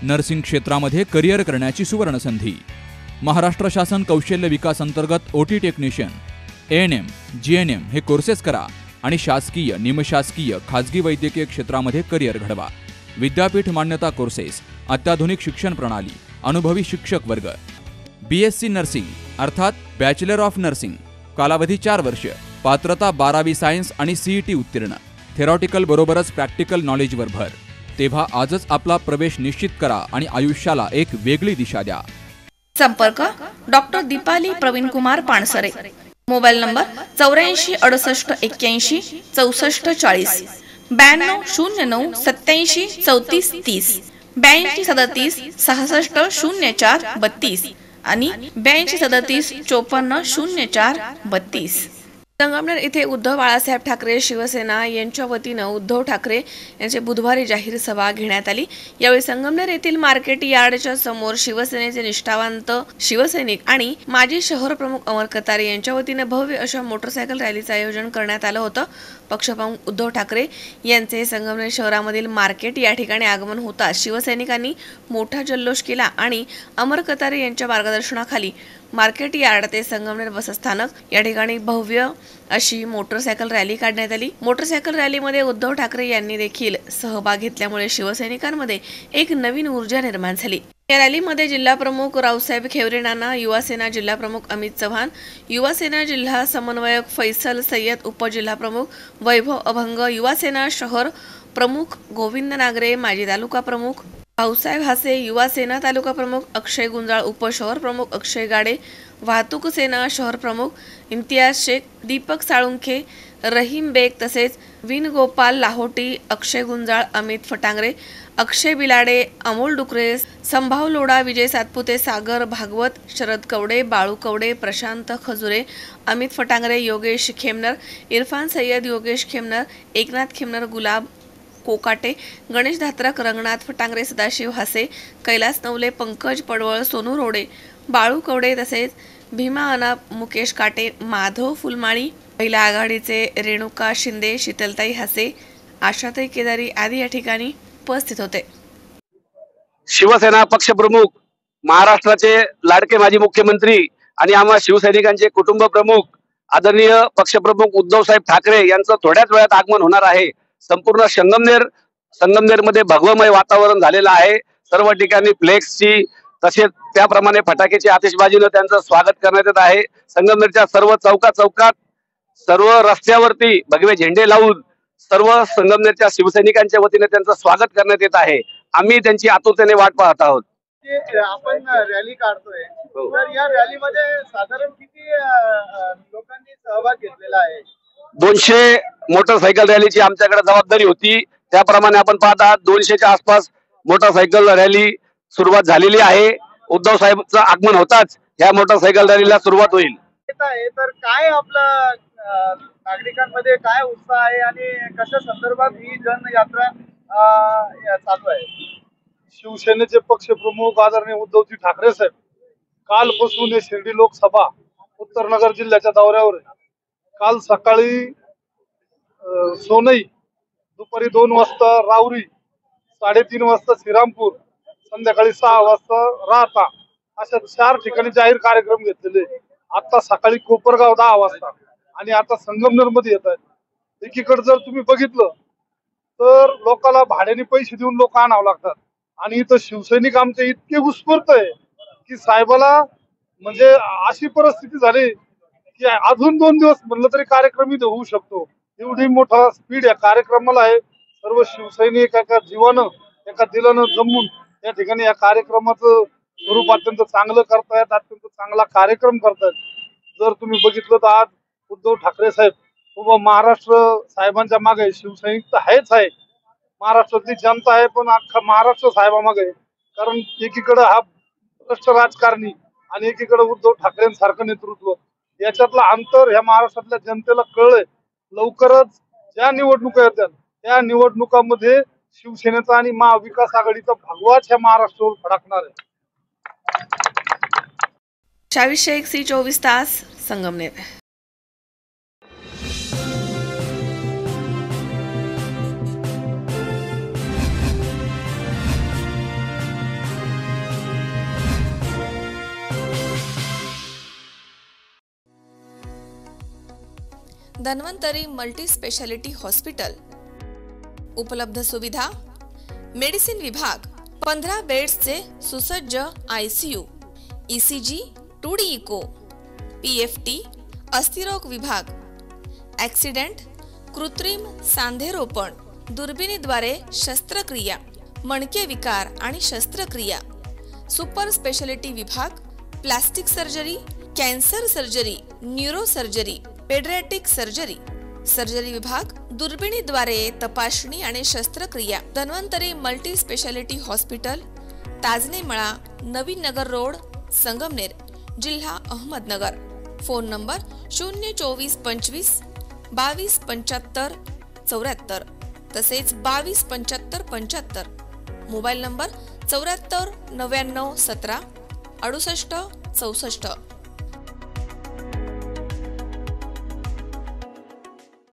Nursing क्षेत्रामध्ये career करण्याची सुवर्णसंधी। महाराष्ट्र शासन कौशल्य विकास अंतर्गत ओटी टेक्निशियन, एएनएम, जीएनएम हे कोर्सेस करा आणि शासकीय, निमशासकीय, खाजगी वैद्यकीय क्षेत्रामध्ये करिअर घडवा। विद्यापीठ मान्यता कोर्सेस, अत्याधुनिक शिक्षण प्रणाली, अनुभवी शिक्षक वर्ग। बीएससी नर्सिंग अर्थात बॅचलर ऑफ नर्सिंग, कालावधी 4 वर्ष, पात्रता 12वी सायन्स आणि सीईटी उत्तीर्ण, थेरॉटिकल बरोबरच प्रॅक्टिकल नॉलेजवर भर। तेव्हा आजच आपला प्रवेश निश्चित करा आणि आयुष्याला एक वेगळी दिशा द्या। संपर्क doctor Deepali Praveen Kumar Pansare, mobile number 84 68 81 64 40, 92 09 87 34 30, 82 37 66 04 32 आणि 82 37 54 04 32। संगमनेर येथे उद्धव बाळासाहेब ठाकरे शिवसेना यांच्या वतीनं उद्धव ठाकरे यांचे बुधवारी जाहीर सभा घेण्यात आली। यावेळी संगमनेर येथील मार्केट यार्डच्या समोर शिवसेनेचे निष्ठावंत शिवसैनिक आणि माजी शहर प्रमुख अमर कतारे यांच्या वतीने भव्य अशा मोटरसायकल रॅलीचं आयोजन करण्यात आलं होतं। पक्षप्रमुख उद्धव ठाकरे यांचे संगमनेर शहरामधील मार्केट या ठिकाणी आगमन होताच शिवसैनिकांनी मोठा जल्लोष केला आणि अमर कतारे यांच्या मार्गदर्शनाखाली मार्केट यार्ड ते संगमनेर बसस्थानक या ठिकाणी भव्य अशी मोटरसायकल रॅली काढण्यात आली। मोटरसायकल रॅलीमध्ये उद्धव ठाकरे यांनी देखील सहभाग घेतल्यामुळे शिवसैनिकांमध्ये एक नवीन ऊर्जा निर्माण झाली। या रॅलीमध्ये जिल्हा प्रमुख रावसाहेब खेवरे नाना, युवा सेना जिल्हा प्रमुख अमित चव्हाण, युवा सेना जिल्हा समन्वयक फैसल सय्यद, उपजिल्हा प्रमुख वैभव अभंग, युवा सेना शहर प्रमुख गोविंद नागरे, माजी तालुका प्रमुख भाऊसाहेब हासे, युवा सेना तालुका प्रमुख अक्षय गुंजाळ, उपशहर प्रमुख अक्षय गाडे, वाहतूक सेना शहर प्रमुख इम्तियाज शेख, दीपक साळुंखे, रहीम बेग तसेच विनगोपाल लाहोटी, अक्षय गुंजाळ, अमित फटांगरे, अक्षय बिलाडे, अमोल डुकरे, संभाव लोढा, विजय सातपुते, सागर भागवत, शरद कवडे, बाळू कवडे, प्रशांत खजुरे, अमित फटांगरे, योगेश खेमनर, इरफान सय्यद, योगेश खेमनर, एकनाथ खेमनर, गुलाब कोकाटे, गणेश धात्रक, रंगनाथ फटांगरे, सदाशिव हासे, कैलास नवले, पंकज पडवळ, सोनू रोडे, बाळू कवडे तसेच भीमा अनाप, मुकेश काटे, माधव फुलमाळी, महिला आघाडीचे रेणुका शिंदे, शीतलताई हासे, आशाताई केदारी आदी या ठिकाणी उपस्थित होते। शिवसेना पक्षप्रमुख, महाराष्ट्राचे लाडके माजी मुख्यमंत्री आणि आम्हा शिवसैनिकांचे कुटुंब प्रमुख आदरणीय पक्षप्रमुख उद्धव साहेब ठाकरे यांचं थोड्याच वेळात आगमन होणार आहे। संपूर्ण संगमनेरमध्ये भगवमय वातावरण झालेलं आहे। सर्व ठिकाणी फ्लेक्सची तसेच त्याप्रमाणे फटाक्याची आतिषबाजीनं त्यांचं स्वागत करण्यात येत आहे। संगमनेरच्या सर्व चौकात सर्व रस्त्यावरती भगवे झेंडे लावून सर्व संगमनेरच्या शिवसैनिकांच्या वतीने त्यांचं स्वागत करण्यात येत आहे। आम्ही त्यांची आतुरतेने वाट पाहत आहोत। आपण रॅली काढतोय, तर या रॅलीमध्ये साधारण किती लोकांनी सहभाग घेतलेला आहे? 200 मोटरसायकल रॅलीची आमच्याकडे जबाबदारी होती। त्याप्रमाणे आपण पाहता 200च्या आसपास मोटरसायकल रॅली सुरुवात झालेली आहे। उद्धव साहेबांचं आगमन होताच या मोटरसायकल रॅलीला सुरुवात होईल। तर काय आपलं नागरिकांमध्ये काय उत्साह आहे आणि कशा संदर्भात ही जनयात्रा चालू आहे? शिवसेनेचे पक्षप्रमुख आदरणीय उद्धवजी ठाकरे साहेब कालपासून हे शिर्डी लोकसभा उत्तरनगर जिल्ह्याच्या दौऱ्यावर आहे। काल सकाळी सोनई, दुपारी 2 वाजता राऊरी, 3:30 वाजता श्रीरामपूर, संध्याकाळी 6 वाजता राहता अशा 4 ठिकाणी जाहीर कार्यक्रम घेतलेले। आता सकाळी कोपरगाव 10 वाजता आणि आता संगमनेर मध्ये येत आहेत। एकीकडे जर तुम्ही बघितलं तर लोकांना भाड्याने पैसे देऊन लोक आणावं लागतात आणि इथं शिवसैनिक आमचे इतके उत्स्फूर्त आहे की साहेबाला म्हणजे अशी परिस्थिती झाली की अजून 2 दिवस म्हणलं तरी कार्यक्रम इथे होऊ शकतो, एवढी मोठा स्पीड या कार्यक्रमाला आहे। सर्व शिवसैनिक एका जीवानं एका दिलानं जमून या ठिकाणी या कार्यक्रमाचं स्वरूप अत्यंत चांगलं करतायत, अत्यंत चांगला कार्यक्रम करतायत। जर तुम्ही बघितलं तर आज उद्धव ठाकरे साहेब उभं महाराष्ट्र साहेबांच्या मागे, शिवसैनिक तर आहेच आहे, महाराष्ट्रातली जनता आहे, पण अख्खा महाराष्ट्र साहेबामागे आहे। कारण एकीकडे हा भ्रष्ट राजकारणी आणि एकीकडे उद्धव ठाकरेंसारखं नेतृत्व, याच्यातलं अंतर ह्या महाराष्ट्रातल्या जनतेला कळलंय। लवकरच ज्या निवडणुका येतात त्या निवडणुकांमध्ये शिवसेनेचा आणि महाविकास आघाडीचा भगवाच ह्या महाराष्ट्रावर फडकणार आहे। 24 तास Sangamner. Dhanvantari multi speciality hospital. उपलब्ध सुविधा: मेडिसिन विभाग, 15 बेड्सचे सुसज्ज ICU, ECG, 2D echo, PFT, अस्थिरोग विभाग, ॲक्सिडेंट, कृत्रिम सांधेरोपण, दुर्बिणीद्वारे शस्त्रक्रिया, मणके विकार आणि शस्त्रक्रिया, सुपर स्पेशालिटी विभाग, plastic surgery, cancer surgery, neuro surgery, paediatric surgery, surgery विभाग, दुर्बिणीद्वारे तपासणी आणि शस्त्रक्रिया। Dhanvantari multi speciality hospital, Tajane मळा, नवीन नगर रोड, संगमनेर, जिल्हा अहमदनगर। फोन नंबर 02425 22 75 74 तसेच 22 75 75। Mobile number 74 99 17 68 64।